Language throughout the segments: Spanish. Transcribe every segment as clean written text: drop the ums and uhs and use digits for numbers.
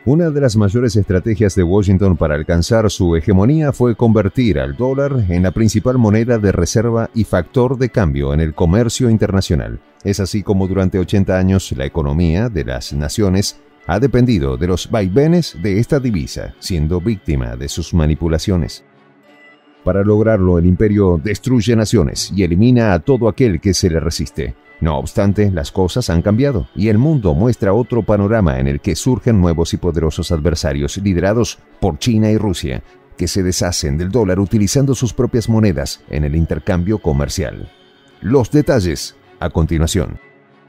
Una de las mayores estrategias de Washington para alcanzar su hegemonía fue convertir al dólar en la principal moneda de reserva y factor de cambio en el comercio internacional. Es así como durante 80 años la economía de las naciones ha dependido de los vaivenes de esta divisa, siendo víctima de sus manipulaciones. Para lograrlo, el imperio destruye naciones y elimina a todo aquel que se le resiste. No obstante, las cosas han cambiado y el mundo muestra otro panorama en el que surgen nuevos y poderosos adversarios liderados por China y Rusia, que se deshacen del dólar utilizando sus propias monedas en el intercambio comercial. Los detalles a continuación.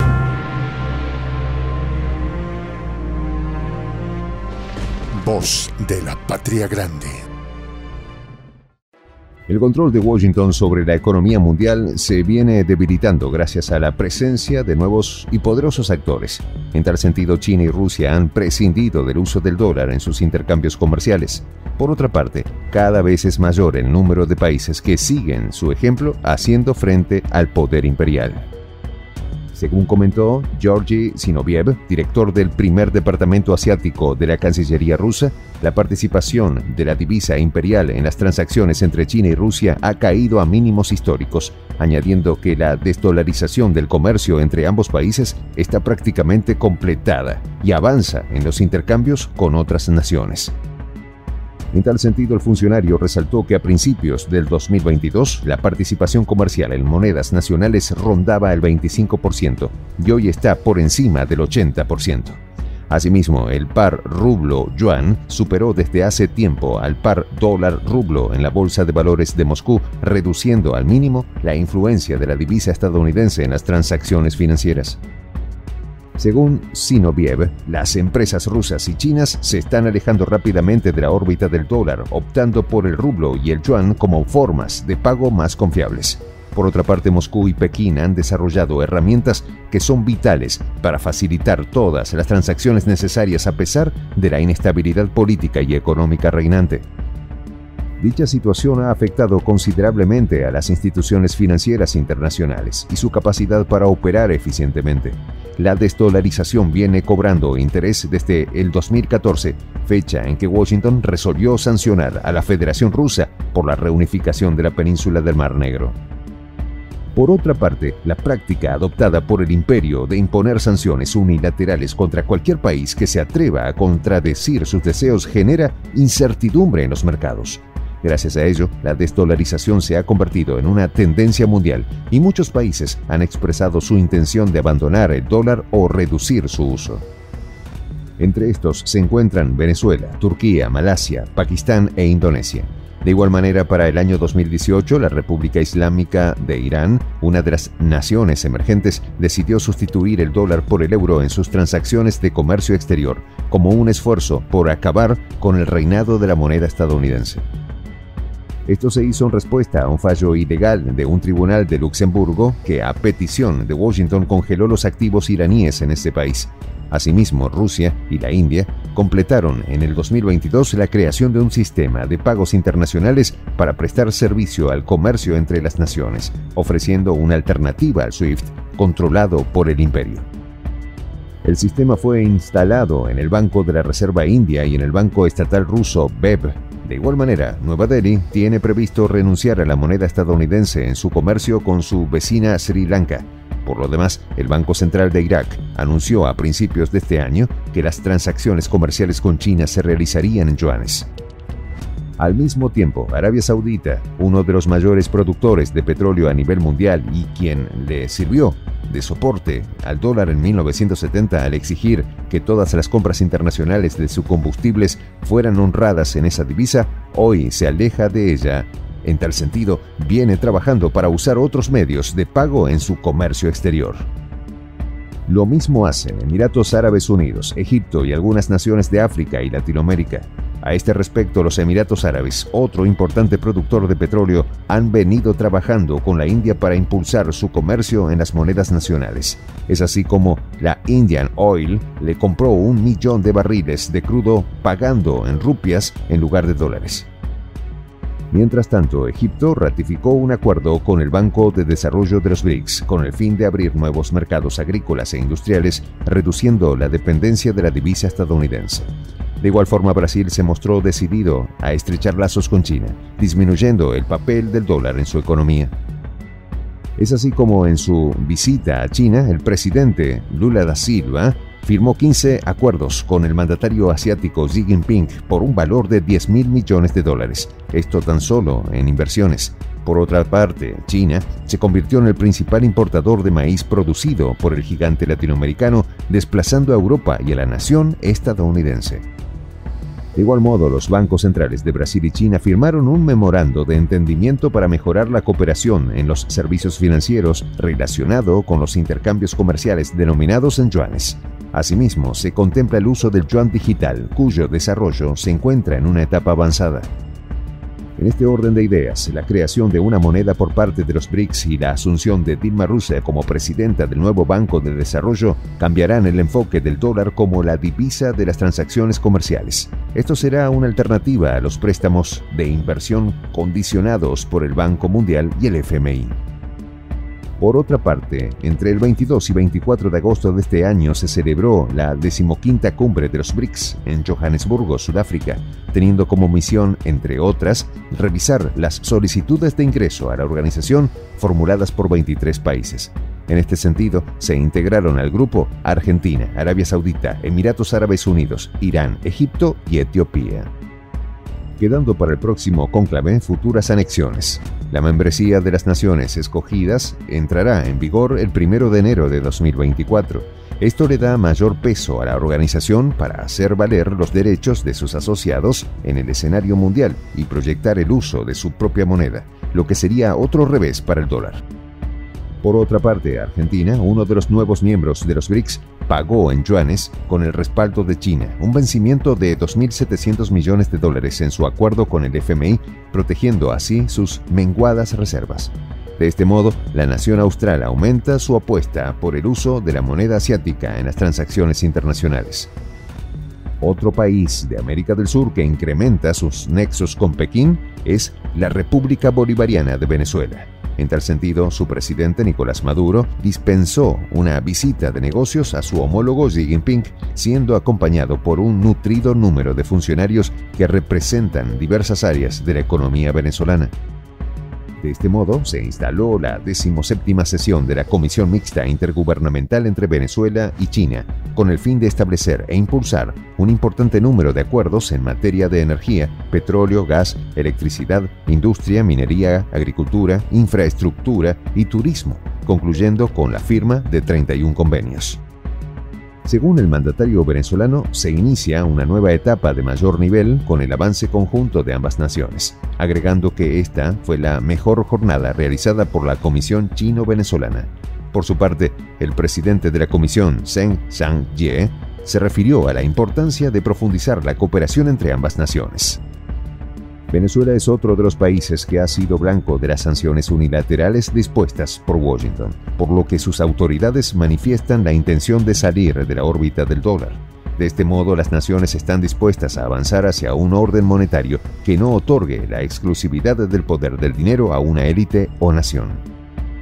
Voz de la Patria Grande. El control de Washington sobre la economía mundial se viene debilitando gracias a la presencia de nuevos y poderosos actores. En tal sentido, China y Rusia han prescindido del uso del dólar en sus intercambios comerciales. Por otra parte, cada vez es mayor el número de países que siguen su ejemplo haciendo frente al poder imperial. Según comentó Georgy Zinoviev, director del primer departamento asiático de la Cancillería rusa, la participación de la divisa imperial en las transacciones entre China y Rusia ha caído a mínimos históricos, añadiendo que la desdolarización del comercio entre ambos países está prácticamente completada y avanza en los intercambios con otras naciones. En tal sentido, el funcionario resaltó que a principios del 2022 la participación comercial en monedas nacionales rondaba el 25% y hoy está por encima del 80%. Asimismo, el par rublo-yuan superó desde hace tiempo al par dólar-rublo en la Bolsa de Valores de Moscú, reduciendo al mínimo la influencia de la divisa estadounidense en las transacciones financieras. Según Zinoviev, las empresas rusas y chinas se están alejando rápidamente de la órbita del dólar, optando por el rublo y el yuan como formas de pago más confiables. Por otra parte, Moscú y Pekín han desarrollado herramientas que son vitales para facilitar todas las transacciones necesarias a pesar de la inestabilidad política y económica reinante. Dicha situación ha afectado considerablemente a las instituciones financieras internacionales y su capacidad para operar eficientemente. La desdolarización viene cobrando interés desde el 2014, fecha en que Washington resolvió sancionar a la Federación Rusa por la reunificación de la península del Mar Negro. Por otra parte, la práctica adoptada por el imperio de imponer sanciones unilaterales contra cualquier país que se atreva a contradecir sus deseos genera incertidumbre en los mercados. Gracias a ello, la desdolarización se ha convertido en una tendencia mundial y muchos países han expresado su intención de abandonar el dólar o reducir su uso. Entre estos se encuentran Venezuela, Turquía, Malasia, Pakistán e Indonesia. De igual manera, para el año 2018, la República Islámica de Irán, una de las naciones emergentes, decidió sustituir el dólar por el euro en sus transacciones de comercio exterior, como un esfuerzo por acabar con el reinado de la moneda estadounidense. Esto se hizo en respuesta a un fallo ilegal de un tribunal de Luxemburgo que, a petición de Washington, congeló los activos iraníes en este país. Asimismo, Rusia y la India completaron en el 2022 la creación de un sistema de pagos internacionales para prestar servicio al comercio entre las naciones, ofreciendo una alternativa al SWIFT controlado por el imperio. El sistema fue instalado en el Banco de la Reserva India y en el Banco Estatal Ruso BEB. De igual manera, Nueva Delhi tiene previsto renunciar a la moneda estadounidense en su comercio con su vecina Sri Lanka. Por lo demás, el Banco Central de Irak anunció a principios de este año que las transacciones comerciales con China se realizarían en yuanes. Al mismo tiempo, Arabia Saudita, uno de los mayores productores de petróleo a nivel mundial y quien le sirvió de soporte al dólar en 1970 al exigir que todas las compras internacionales de sus combustibles fueran honradas en esa divisa, hoy se aleja de ella. En tal sentido, viene trabajando para usar otros medios de pago en su comercio exterior. Lo mismo hacen Emiratos Árabes Unidos, Egipto y algunas naciones de África y Latinoamérica. A este respecto, los Emiratos Árabes, otro importante productor de petróleo, han venido trabajando con la India para impulsar su comercio en las monedas nacionales. Es así como la Indian Oil le compró 1 millón de barriles de crudo pagando en rupias en lugar de dólares. Mientras tanto, Egipto ratificó un acuerdo con el Banco de Desarrollo de los BRICS con el fin de abrir nuevos mercados agrícolas e industriales, reduciendo la dependencia de la divisa estadounidense. De igual forma, Brasil se mostró decidido a estrechar lazos con China, disminuyendo el papel del dólar en su economía. Es así como en su visita a China, el presidente Lula da Silva firmó 15 acuerdos con el mandatario asiático Xi Jinping por un valor de $10.000 millones. Esto tan solo en inversiones. Por otra parte, China se convirtió en el principal importador de maíz producido por el gigante latinoamericano, desplazando a Europa y a la nación estadounidense. De igual modo, los bancos centrales de Brasil y China firmaron un memorando de entendimiento para mejorar la cooperación en los servicios financieros relacionado con los intercambios comerciales denominados en yuanes. Asimismo, se contempla el uso del yuan digital, cuyo desarrollo se encuentra en una etapa avanzada. En este orden de ideas, la creación de una moneda por parte de los BRICS y la asunción de Dilma Rousseff como presidenta del nuevo Banco de Desarrollo cambiarán el enfoque del dólar como la divisa de las transacciones comerciales. Esto será una alternativa a los préstamos de inversión condicionados por el Banco Mundial y el FMI. Por otra parte, entre el 22 y 24 de agosto de este año se celebró la 15ª cumbre de los BRICS en Johannesburgo, Sudáfrica, teniendo como misión, entre otras, revisar las solicitudes de ingreso a la organización formuladas por 23 países. En este sentido, se integraron al grupo Argentina, Arabia Saudita, Emiratos Árabes Unidos, Irán, Egipto y Etiopía. Quedando para el próximo cónclave futuras anexiones. La membresía de las naciones escogidas entrará en vigor el 1 de enero de 2024. Esto le da mayor peso a la organización para hacer valer los derechos de sus asociados en el escenario mundial y proyectar el uso de su propia moneda, lo que sería otro revés para el dólar. Por otra parte, Argentina, uno de los nuevos miembros de los BRICS, pagó en yuanes con el respaldo de China, un vencimiento de $2.700 millones en su acuerdo con el FMI, protegiendo así sus menguadas reservas. De este modo, la nación austral aumenta su apuesta por el uso de la moneda asiática en las transacciones internacionales. Otro país de América del Sur que incrementa sus nexos con Pekín es la República Bolivariana de Venezuela. En tal sentido, su presidente Nicolás Maduro dispensó una visita de negocios a su homólogo Xi Jinping, siendo acompañado por un nutrido número de funcionarios que representan diversas áreas de la economía venezolana. De este modo, se instaló la 17ª sesión de la Comisión Mixta Intergubernamental entre Venezuela y China, con el fin de establecer e impulsar un importante número de acuerdos en materia de energía, petróleo, gas, electricidad, industria, minería, agricultura, infraestructura y turismo, concluyendo con la firma de 31 convenios. Según el mandatario venezolano, se inicia una nueva etapa de mayor nivel con el avance conjunto de ambas naciones, agregando que esta fue la mejor jornada realizada por la Comisión Chino-Venezolana. Por su parte, el presidente de la Comisión, Zheng Zhang-Ye, se refirió a la importancia de profundizar la cooperación entre ambas naciones. Venezuela es otro de los países que ha sido blanco de las sanciones unilaterales dispuestas por Washington, por lo que sus autoridades manifiestan la intención de salir de la órbita del dólar. De este modo, las naciones están dispuestas a avanzar hacia un orden monetario que no otorgue la exclusividad del poder del dinero a una élite o nación.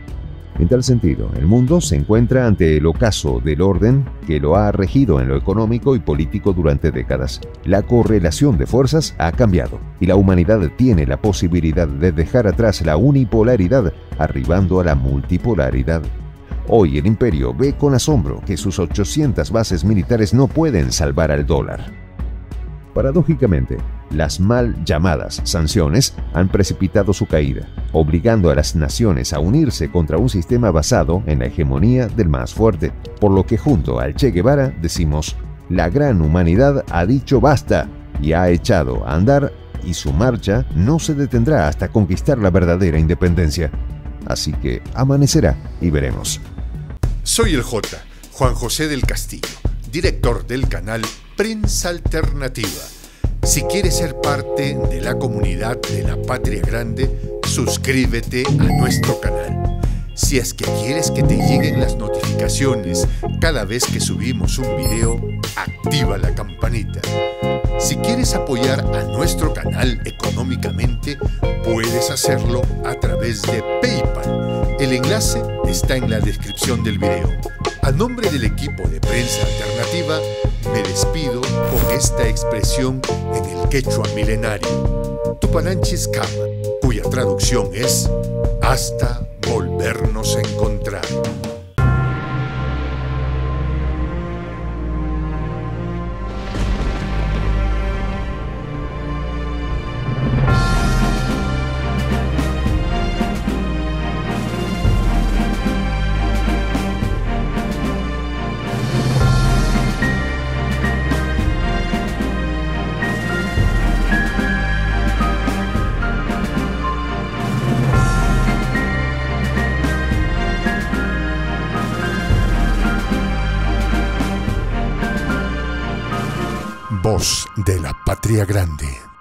En tal sentido, el mundo se encuentra ante el ocaso del orden que lo ha regido en lo económico y político durante décadas. La correlación de fuerzas ha cambiado y la humanidad tiene la posibilidad de dejar atrás la unipolaridad, arribando a la multipolaridad. Hoy el imperio ve con asombro que sus 800 bases militares no pueden salvar al dólar. Paradójicamente, las mal llamadas sanciones han precipitado su caída, obligando a las naciones a unirse contra un sistema basado en la hegemonía del más fuerte, por lo que junto al Che Guevara decimos, la gran humanidad ha dicho basta y ha echado a andar y su marcha no se detendrá hasta conquistar la verdadera independencia. Así que amanecerá y veremos. Soy el J, Juan José del Castillo, director del canal Prensa Alternativa. Si quieres ser parte de la comunidad de la Patria Grande, suscríbete a nuestro canal. Si es que quieres que te lleguen las notificaciones cada vez que subimos un video, activa la campanita. Si quieres apoyar a nuestro canal económicamente, puedes hacerlo a través de PayPal. El enlace está en la descripción del video. A nombre del equipo de Prensa Alternativa, me despido con esta expresión en el quechua milenario, Tupananchis Kama, cuya traducción es hasta volvernos a encontrar. Voz de la Patria Grande.